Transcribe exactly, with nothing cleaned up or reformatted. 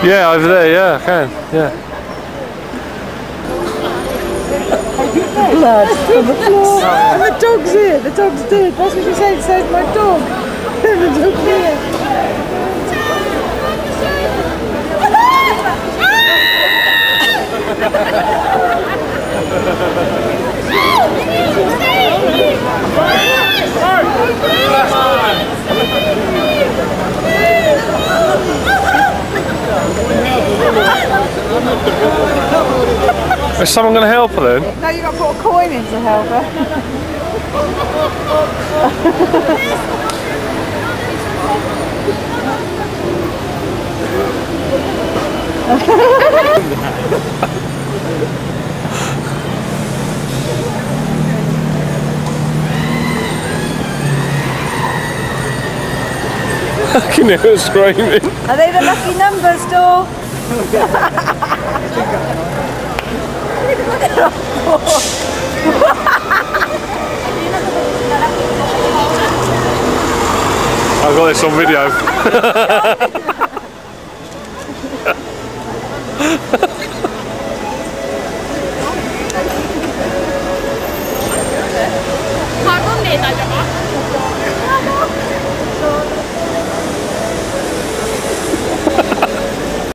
Yeah, over there, yeah, I can, yeah. Blood on the floor. And the dog's here, the dog's dead. That's what you say, it says my dog. And the dog's here. Is someone going to help her then? No, you've got to put a coin in to help her. I can hear her screaming. Are they the lucky numbers, Dawn? I've got this on video.